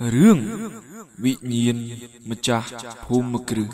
រឿងវិញ្ញាណម្ចាស់ភូមិគ្រឹះ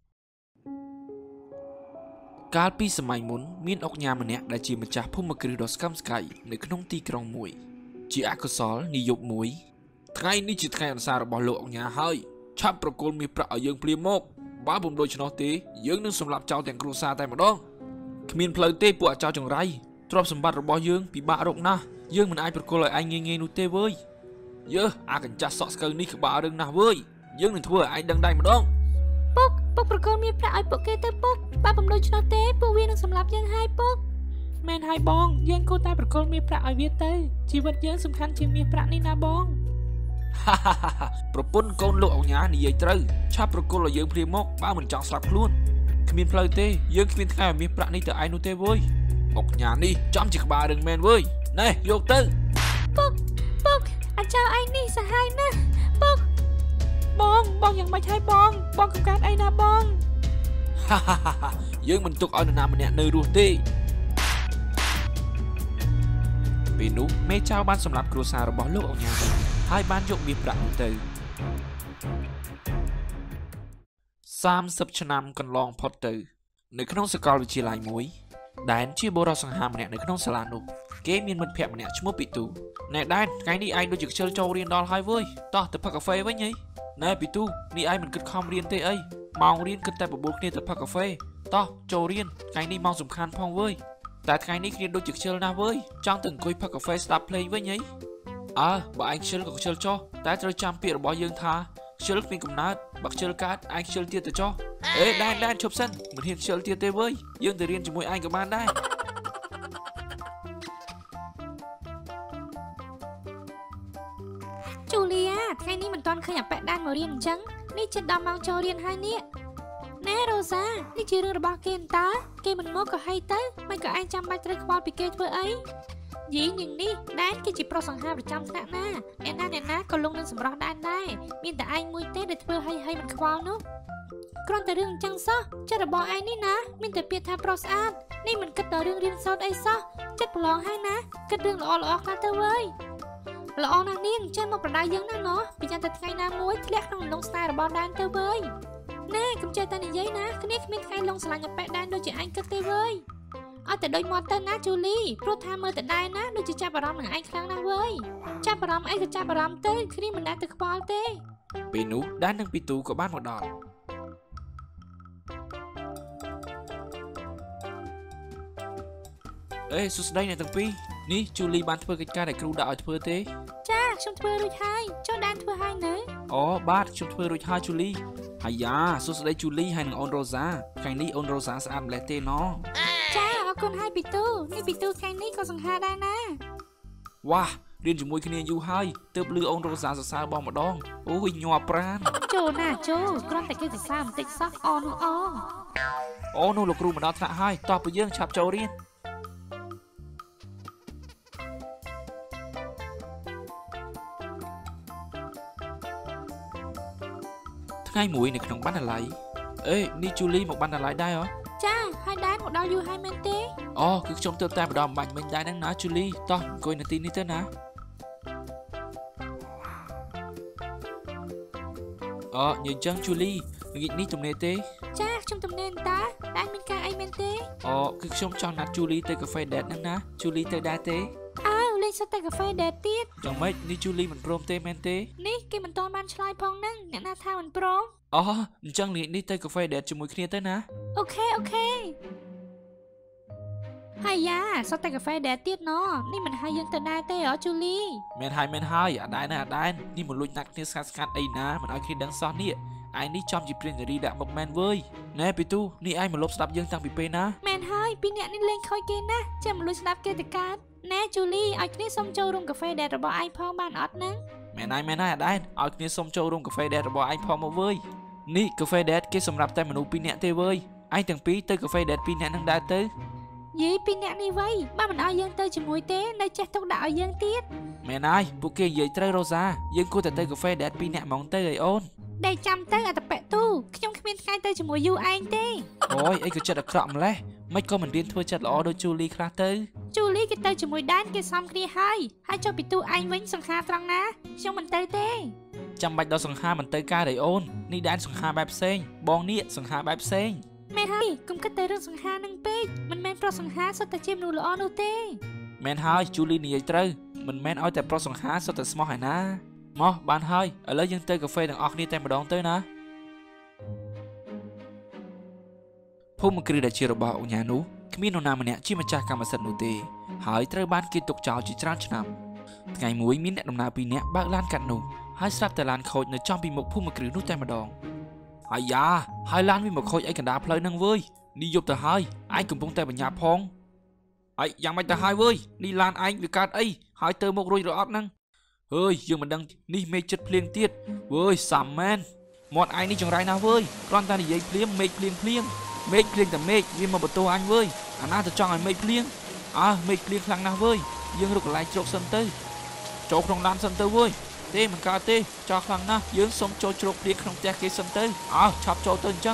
កាលពីសម័យមុនមានអុកញ៉ាម្នាក់ដែលជាម្ចាស់ភូមិគ្រឹះដ៏ស្កឹមស្កៃនៅក្នុងទីក្រុងមួយជាអកុសលនាយប់មួយថ្ងៃនេះជាថ្ងៃអន្សាររបស់លោកអុកញ៉ាហើយឆាប់ប្រគល់មាសប្រាក់ឲ្យយើងភ្លាមមកបើពុំដូច្នោះទេយើងនឹងសម្លាប់ចោលទាំងគ្រួសារតែម្ដងគ្មានផ្លូវទេពួកអាចោរចង្រៃទ្រព្យសម្បត្តិរបស់យើងពិបាករកណាស់យើងមិនអាចប្រគល់ឲ្យឯងងាយៗនោះទេវើយអាកញ្ចាស់សក់ស្កូវនេះក្បាលរឿងណាស់វើយយើងនឹងធ្វើឲ្យឯងដឹងដែរម្ដងពុកប្រគល់មានប្រាក់ឲ្យពួកគេទៅពុកបើពុំដូច្នោះទេពួកវានឹងសម្លាប់យើងហើយពុកមែនហើយបងយើងគួរតែប្រគល់មានប្រាក់ឲ្យវាទៅជីវិតយើងសំខាន់ជាងមានប្រាក់នេះណាបងប្រពន្ធកូនលោកអង្ញានិយាយត្រូវឆាប់ប្រគល់ឲ្យយើងភ្លាមមកបើមិនចង់ស្លាប់ខ្លួនគ្មានផ្លូវទេយើងគ្មានថ្ងៃឲ្យមានប្រាក់នេះទៅឯងនោះទេវើយអុកញ៉ានេះចំជាក្បាលរឿងមែនវើយណែយកទៅពុកអាចោរឯងនេះសាហាវណាស់ពុកបងយ៉ាងម៉េចហើយបងកំកាត់អីណាបងយើងមិនទុកឲ្យនរណាម្នាក់នៅរស់ទេពេលនោះមេចៅបានសម្លាប់គ្រួសាររបស់លោកអង្ញាហើយបានយកមាសប្រាក់នោះទៅ30ឆ្នាំកន្លងផុតទៅនៅក្នុងសាកលវិទ្យាល័យមួយដែនជាបុរសសង្ហាម្នាក់នៅក្នុងសាលានោះគេមានមិត្តភក្តិម្នាក់ឈ្មោះពីទូណែដែនថ្ងៃនេះឯងដូចជាខ្ជិលចូលរៀនដល់ហើយវើយតោះទៅផឹកកាហ្វេវិញហីណែពីទូនេះឯងមិនគិតខំរៀនទេអីម៉ោងរៀនគិតតែបបួលគ្នាទៅផឹកកាហ្វេតោះចូលរៀនថ្ងៃនេះម៉ោងសំខាន់ផងវើយតែថ្ងៃនេះគ្នាដូចជាខ្ជិលណាស់វើយចង់ទៅអង្គុយផឹកកាហ្វេស្ដាប់ភ្លេងវិញហីបើឯងខ្ជិលក៏ខ្ជិលចុះតែត្រូវចាំពាក្យរបស់យើងថាខ្ជិលគ្មានកំណើតបើខ្ជិលកើតឯងខ្ជិលទៀតទៅចុះដែនឈប់សិនមិនហ៊ានខ្ជិលទៀតទេវើយយើងទៅរៀនជាមួយឯងក៏បានដែរជូលីយ៉ាថ្ងៃនេះមិនទាន់ឃើញអាប៉ែដានមករៀនអញ្ចឹងនេះជិតដល់ម៉ោងចូលរៀនហើយនេះណែរ៉ូសានេះជារឿងរបស់គេតើគេមិនមកក៏ហីទៅមិនក៏ឯងចាំបាច់ត្រូវខ្វល់ពីគេធ្វើអីយីនាងនេះដែនគេជាប្រុសសង្ហាប្រចាំថ្នាក់ណាអ្នកណាក៏លងនឹងសម្រស់ដែនដែរមានតែឯងមួយទេដែលធ្វើហីមិនខ្វល់នោះគ្រាន់តែរឿងអញ្ចឹងសោះចិត្តរបស់ឯងនេះណាមានតែពាក្យថាប្រុសស្អាតនេះមិនគិតដល់រឿងរៀនសូត្រអីសោះចិត្តប្រឡងហើយណាគិតរឿងល្អខ្លះទៅវើយល្អណាស់នាងចេះមកប្រដៅយើងណាណោះពីយ៉ាងតែថ្ងៃណាមួយធ្លាក់ក្នុងលងស្នេហ៍របស់ដែនទៅវើយណែកុំចេះតែនិយាយណាគ្នាគ្មានថ្ងៃលងស្រឡាញ់អាប៉ែដែនដូចជាឯងគិតទេវើយអត់តែដូចមកទៅណាជូលីព្រោះថាមើលតែដែនណាដូចជាចាប់អារម្មណ៍នឹងឯងខ្លាំងណាស់វើយចាប់អារម្មណ៍អីក៏ចាប់អារម្មណ៍ទៅគ្នាមិនដែលទៅខ្វល់ទេពេលនោះដែននិងពីទូក៏បានមកដល់សួស្ដីអ្នកទាំងពីរនេះជូលីបានធ្វើកិច្ចការដែលគ្រូដាក់ឲ្យធ្វើទេចាខ្ញុំធ្វើរួចហើយចុះដែនធ្វើហើយនៅបាទខ្ញុំធ្វើរួចហើយជូលីហើយយ៉ាសួស្ដីជូលីហើយនឹងអូនរ៉ូសាថ្ងៃនេះអូនរ៉ូសាស្អាតម្លេះទេណោះចាអរគុណហើយពីទូនេះពីទូថ្ងៃនេះក៏សង្ហាដែរណាវ៉ារៀនជាមួយគ្នាយូរហើយទើបលឺអូនរ៉ូសាសរសើរបងម្ដងអូយញាប់ប្រានចូលណាចូលគ្រាន់តែគេសរសើរបន្តិចសោះអូនោះលោកគ្រូមកដល់ថ្នាក់ហើយតោះពួកយើងឆាប់ចូលរៀនថ្ងៃមួយនៅក្នុងបណ្ណាល័យនេះជូលីមកបណ្ណាល័យដែរហ៎ចាហើយដែនមកដល់យូរហើយមែនទេគឺខ្ញុំទើបតែម្ដងបាញ់មិញដែរហ្នឹងណាជូលីតោះអង្គុយនៅទីនេះទៅណានិយាយចឹងជូលីល្ងាចនេះទំនេរទេចាខ្ញុំទំនេរតើដែនមានការអីមែនទេគឺខ្ញុំចង់ណាត់ជូលីទៅកាហ្វេដេតហ្នឹងណាជូលីទៅដែរទេលេងសិតតែកាហ្វេដេតទៀតយ៉ាងម៉េចនេះជូលីមិនព្រមទេមែនទេនេះគេមិនទាន់បានឆ្លើយផងហ្នឹងអ្នកណាថាមិនព្រមអញ្ចឹងនេះទៅកាហ្វេដេតជាមួយគ្នាទៅណាអូខេហើយយ៉ាសិតតែកាហ្វេដេតទៀតណនេះមិនឲ្យយើងទៅដែរទេជូលីមែនហើយអាដែននេះមកលួចណាត់គ្នាស្ងាត់អីណាមិនឲ្យគ្នាដឹងសោះនេះឯងនេះចំជាព្រាននារីដាក់មកមែនវើយណែពីទូនេះឯងមកលប់ស្ដាប់យើងតាំងពីពេលណាមែនហើយពីអ្នកនេះលេងខ້ອຍគេណាចាំមកលួចស្ដាប់គេទៅកើតណែជូលីឲ្យគ្នាសុំចូលរួមកាហ្វេដេតរបស់ឯងផងបានអត់ហ្នឹងមែនហើយអាដែនឲ្យគ្នាសុំចូលរួមកាហ្វេដេតរបស់ឯងផងមកវើយនេះកាហ្វេដេតគេសម្រាប់តែមនុស្ស2នាក់ទេវើយឯងទាំងពីរទៅកាហ្វេដេត2នាក់នឹងដែរទៅយី2នាក់នេះវៃបើមិនឲ្យយើងទៅជាមួយទេនៅចេះទុកដាក់ឲ្យយើងទៀតមែនហើយពួកគេនិយាយត្រូវរ៉ូសាយើងគួរតែទៅកាហ្វេដេត2នាក់ហ្មងទៅអីអូនដេកចាំទៅអត្តប៉ែទូខ្ញុំគ្មានថ្ងៃទៅជាមួយយូឯងទេអីក៏ចិត្តអាក្រក់ម្លេះមិនក៏មិនរៀនធ្វើចិត្តល្អដូចជូលីខ្លះទៅជូលីគេទៅជាមួយដែនគេសំគ្នាហើយចុះពីទូឯងវិញសង្ខាត្រង់ណាខ្ញុំមិនទៅទេจำบัดดอสังหามันเตยกาไดโอนนี่ด้านสังหาแบบเซ็งบองเนี่ยสังหาแบบเซ็งแม่ให้กุมกัดแต่เรื่องสังหานังเป็ดมันแม่นเพราะสังหาสตาเจมนูละออนูเต้แมนให้จูลีนี่ยัยเตอมันแมนเอาแต่เพราะสังหาสตาสมอหายนะมอบานให้แล้วยังเตยกาแฟต่างออกนี่แต่มาดองเตยนะพวกมันกรีดเชียร์บอลญานุขมิ้นนนามันเนี่ยชีมาจากการมาสนุเตหายเตยบ้านกินตกเจ้าจิตรันชนำไงมวยมินเนี่ยดำนาปีเนี่ยบ้าล้านกันหนูให้สลับแต่ลานโคดในจอมปีมกผู้มากรีดนู่แต่มาดองไอ้ยาให้ล้านวิมกโคดไอ้กันดาเพลย์นั่งเว้ยนี่ยบแต่ให้ไอ้กลุ่มพงแต่ปัญญาพองไอ้ยังไม่แต่ให้เว้ยนี่ลานไอ้วิการไอ้หายเตยมกรวยรอดนั่งเฮ้ยยังมันดังนี่ไม่จัดเพลียงเตี้ยเว้ยสามแมนหมดไอ้นี่จังไรนะเว้ยร้อนตาดิยัยเพลียงเมฆเพลียงเพลียงแต่เมฆวิ่งมาประตูอันเว้ยอันน่าจะจ้องไอ้เมฆเพลียงเมฆเพลียงครั้งนะเว้ยยังรุกไหลโจกซันเตอร์โจกตรงลานซันเตอร์เว้ยเต้มันกาเต้จอครั้งนะยืนสมโจโจกเพลียงขนมแจกเกซันเตอร์ชับโจเตินจัง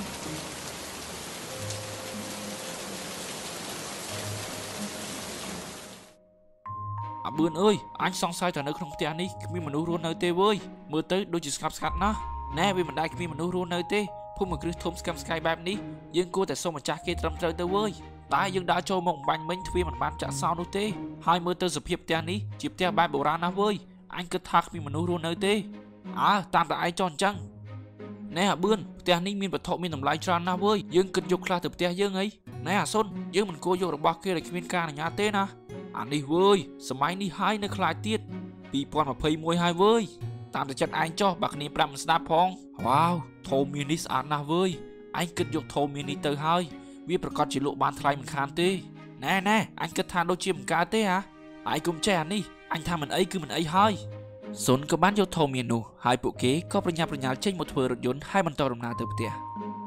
เบื่อเอ้ยอันสองไซแต่ในขนมเตียนี้มีมนุษย์รู้เนยเต้เว้ยมือเต้โดยจิตสกัดนะแน่เว้ยมันได้มีมนุษย์รู้เนยเต้พวกมันคือทอมสกัมสกายแบบนี้ยังกูแต่ส่งมาจากเกตรำเจอเต้เว้ยตายยังได้โจมองบันเม้งทวีมันบ้านจากซาวนู้เต้ให้มือเต้สเปียบเตียนี้จีบเตียบ้านโบราณนะเว้ยอันก็ทักมีมนุษย์รู้เนยเต้ตามแต่ไอจอนจังแน่เบื่อเตียนี้มีปฐมมีน้ำลายจานนะเว้ยยังกินยกคลาถึงเตียยังไงแน่ส้นยังมันกูยกระบาดเกลือในการในยาเต้นะอันนี้เว้ยสมัยนี้ให้ในคลายเตี้ยปีปอนมาเพย์มวยให้เว้ยตามแต่จัดไอจ่อบักนี้ปรำสตาร์พองว้าวโทมินิสอ่านนะเว้ยไอกินยกโทมินิเตอร์ให้วิประกอบจิโลบานไทยมันคานเต้แน่ไอกินทานโดจิมกาเต้ฮะไอกุมแจนี่ไอทำมันไอคือมันไอให้สนกับบ้านยกโทมินูให้ปุกเก๋ก็ประหยัดเช่นหมดเทอร์รถยนต์ให้มันต่อดำนาเติบเตี้ย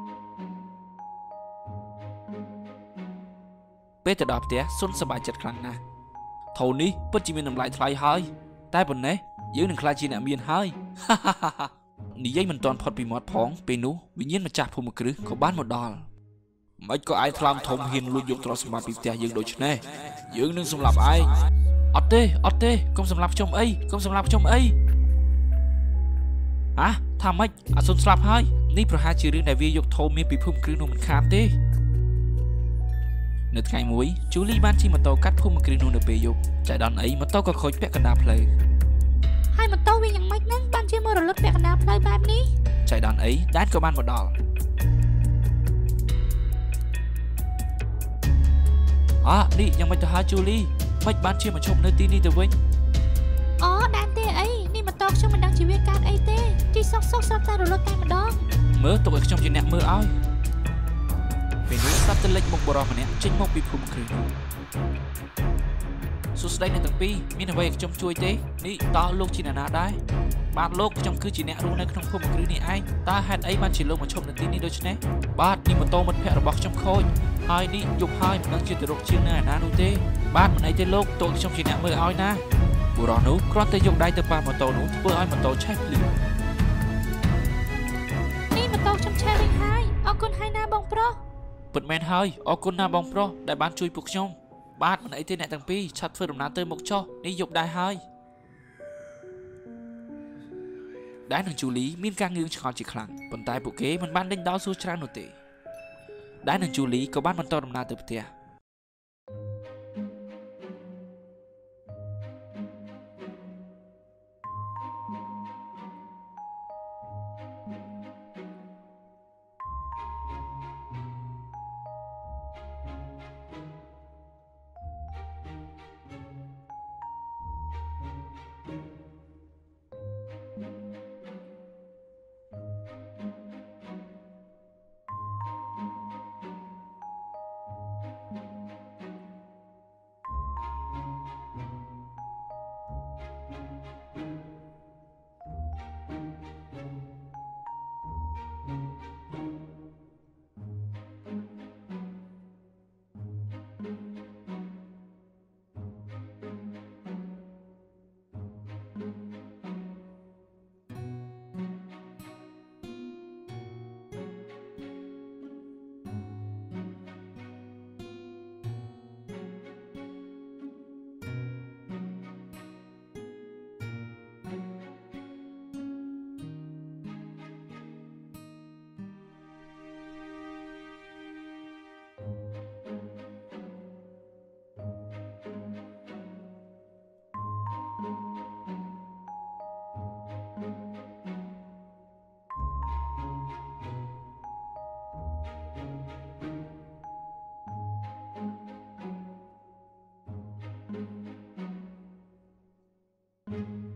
เป้แต่ดอกเตี้ยส้นสบายจัดครั้งนะเท่านี้เปิ้ลจีมีน้ำลายไทยให้แต่บนนี้ยืนหนึ่งคลายจีนเมียนให้นี่ยัยมันตอนพอดปีมอดพองเปนูวิญญาณมาจากภูมิกฤษของบ้านหมดดอลไม่ก็ไอ้ทรามทมหินลุยยกตรอสมาปีเตียยืนโดยชแน่ยืนหนึ่งสำหรับไอ้ออตเต้ก้มสำหรับชมไอ้ก้มสำหรับชมไอ้ทำไมสนสลับให้นี่ประหารชื่อเรื่องในวิยกโทมีปีภูมิกฤษนูมันขาดเต้ในไงมวยจูลี่บ้านที่มาโตกัดพุ่มกรีนูในเปยุกใจดอนไอ้มาโตก็คอยแปะกันดาเพลย์ให้มาโตวิ่งอย่างไม่นั่งบ้านเชื่อมรถแปะกันดาเพลย์แบบนี้ใจดอนไอ้ด้านก็บ้านหมดดอลนี่ยังไม่จะหาจูลี่ไม่บ้านเชื่อมาชมในตีนี่แต่เว้ยด้านเต้ไอ้นี่มาโตช่วงมันดังชีวิตการไอ้เต้ที่ซอกซับตารถแต่มาดองเมื่อตัวเอกชมจีเนเมื่ออ้อยเป็นรูปซับเตเล็กมกบรอมันเนี่ยเช่นมกปีภูมิกฤษสุดท้ายในตั้งปีมีนวัยจมช่วยเต้นี่ต่อโลกจีนนาได้บ้านโลกจมคือจีเนรู้ในขนมภูมิกฤษนี่ไอ้ตาแฮดไอ้บ้านจีโลกมาชมในที่นี้โดยเฉพาะบ้านนี่มันโตมันแผ่ระบอกจมโคยไอ้นี่ยกไอ้มันนั่งจิตรกชื่อหน้านาดูเต้บ้านมันไอ้เต้โลกโตชมจีเนเมื่ออ้อยนะบุรอนุครอนเตยกได้แต่ปามาโตนุเพื่ออ้อยมาโตใช่หรือนี่มาโตชมแช่วิ่งไห้เอาคนให้หน้าบองโปรเปิดแมนให้ออกคนหน้าบองโปรได้บ้านช่วยปลุกชมบ้านมันไอเต้แหนตั้งปีชัดเฟิร์มน้ำเตยหมกช่อนี่ยกได้ให้ได้หนึ่งจูลีมีการเงินชอนจีครั้งบนใต้ปุกเก๋มันบ้านเล่นดาวซูชราโนเตได้หนึ่งจูลีก็บ้านมันต่อดำนาเติบเตีย។